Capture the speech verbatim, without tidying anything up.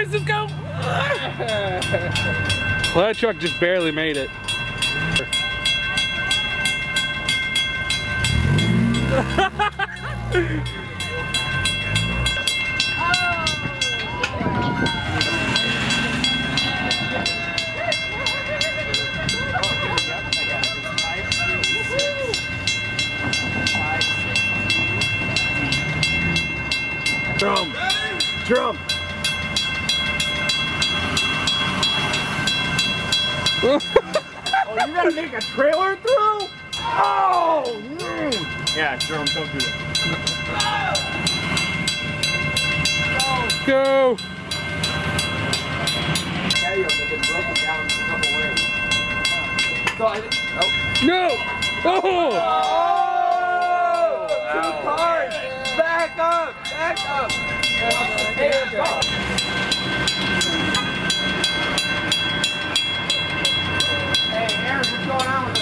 boys, let's go! Well, that truck just barely made it. Drum! Drum! Oh, you gotta make a trailer through? Oh! Mm. Yeah, drum, don't do that. Go! Patios have been broken down in a couple ways. So I didn't, oh. No! Oh! Oh! Two cars! Back up! Back up! Hey, let's go. Hey, Aaron, what's going on with